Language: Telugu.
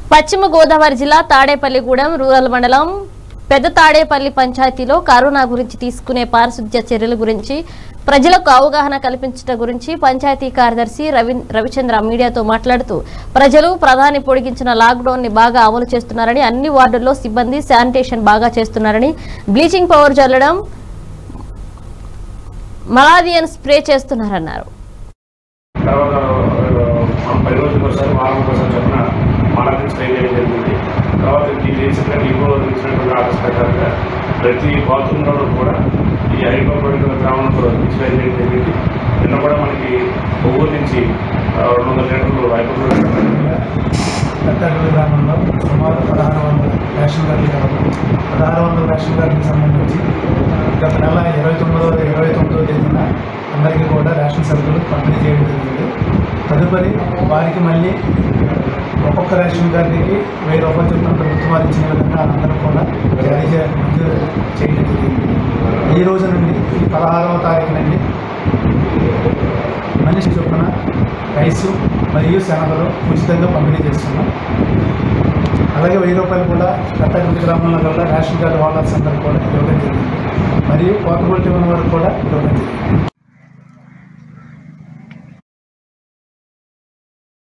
పశ్చిమ గోదావరి జిల్లా తాడేపల్లిగూడెం రూరల్ మండలం పెద్ద తాడేపల్లి పంచాయతీలో కరోనా గురించి తీసుకునే పారిశుధ్య చర్యల గురించి ప్రజలకు అవగాహన కల్పించడం గురించి పంచాయతీ కార్యదర్శి రవిచంద్ర మీడియాతో మాట్లాడుతూ ప్రజలు ప్రధాని పొడిగించిన లాక్డౌన్ ని బాగా అమలు చేస్తున్నారని, అన్ని వార్డుల్లో సిబ్బంది శానిటేషన్ బాగా చేస్తున్నారని, బ్లీచింగ్ పౌడర్ చల్లడం, మలాథియన్ స్ప్రే చేస్తున్నారన్నారు. తర్వాత ఈ రీసెంట్గా ఈగోలో ఇచ్చినటువంటి ఆర్డర్స్ ప్రకారంగా ప్రతి బాత్రూంలో కూడా ఈ హైడ్రోక్లోరిక్ ద్రావణంతో డిజిటైజ్ చేయడం జరిగింది. నిన్న కూడా మనకి ఒవ్వూరు నుంచి 200 లీటర్లు హైడ్రోక్లోరిక్ పెద్దగల్లి గ్రామంలో సుమారు 1600 రేషన్ కార్డులు కావాలి. 1600 రేషన్ కార్డులకు సంబంధించి గత నెల 29వ తేదీన అందరికీ కూడా రేషన్ సరుకులు పంపిణీ చేయడం జరిగింది. తదుపరి వారికి మళ్ళీ ఒక్కొక్క రేషన్ కార్డుకి 1000 రూపాయలు చొప్పున ప్రభుత్వం వారు ఇచ్చిన విధంగా అందరూ కూడా మంజూరు చేయడం జరిగింది. ఈ రోజు నుండి ఈ 16వ తారీఖు నుండి మనిషి చొప్పున రైసు మరియు శనగలు ఉచితంగా పంపిణీ చేస్తున్నాం. అలాగే 1000 రూపాయలు కూడా పెద్దగల్లి గ్రామంలో గల రేషన్ కార్డు హోల్డర్స్ అందరూ కూడా ఇవ్వడం జరిగింది. మరియు కోతగొట్టి ఉన్న వారికి కూడా ఇవ్వడం జరిగింది.